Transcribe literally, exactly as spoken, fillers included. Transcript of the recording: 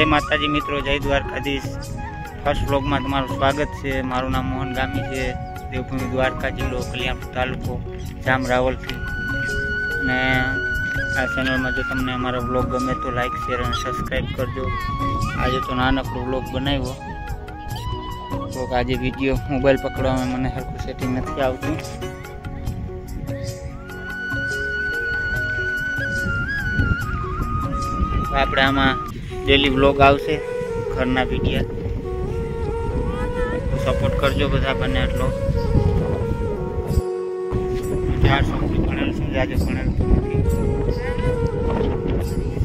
जय माताजी मित्रों, जय द्वारकाधीश। फर्स्ट व्लॉग में तमारुं स्वागत है। मारू नाम मोहन गामी है, देवभूमि द्वारका जिल्लो कल्याणपुर तालुको जाम रावल थी। ने आ चेनल में जो तमने अमारो व्लॉग गमे तो लाइक शेर और सब्सक्राइब करजो। आज तो नानकड़ो व्लॉग बनाव्यो तो आज वीडियो मोबाइल पकड़वा में मने हरखुं सेटिंग नहीं आवतुं। આપણે આમાં ડેલી વ્લોગ આવશે, ઘરના વિડીયો સપોર્ટ કરજો બધા બને એટલો। ચાર સુધી ભણેલ છું, આજે ભણેલ નથી।